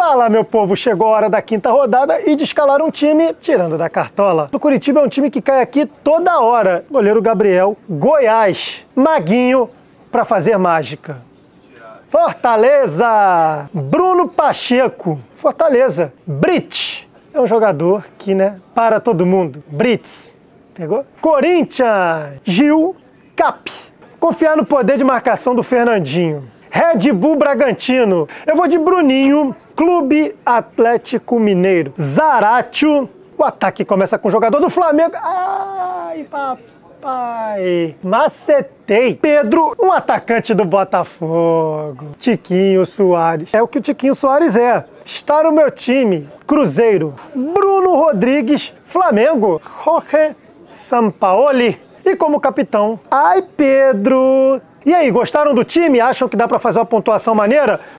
Fala, meu povo, chegou a hora da quinta rodada e de escalar um time tirando da cartola. O Curitiba é um time que cai aqui toda hora. Goleiro Gabriel, Goiás, Maguinho para fazer mágica. Fortaleza, Bruno Pacheco, Fortaleza, Brits, é um jogador que, para todo mundo, Brits, pegou? Corinthians, Gil, Cap, confiar no poder de marcação do Fernandinho. Red Bull Bragantino, eu vou de Bruninho, Clube Atlético Mineiro. Zaratio, o ataque começa com o jogador do Flamengo. Ai, papai, macetei. Pedro, um atacante do Botafogo. Tiquinho Soares, é o que o Tiquinho Soares é. Está no meu time. Cruzeiro, Bruno Rodrigues, Flamengo, Jorge Sampaoli. E como capitão, ai Pedro. E aí, gostaram do time? Acham que dá para fazer uma pontuação maneira?